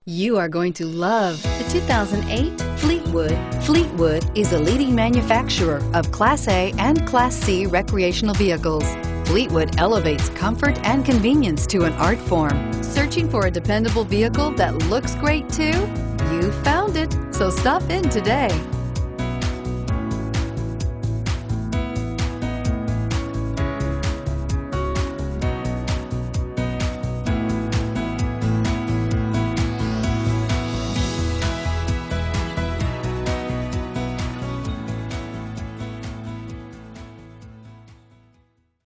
You are going to love the 2008 Fleetwood. Fleetwood is a leading manufacturer of Class A and Class C recreational vehicles. Fleetwood elevates comfort and convenience to an art form. Searching for a dependable vehicle that looks great too? You found it, so stop in today.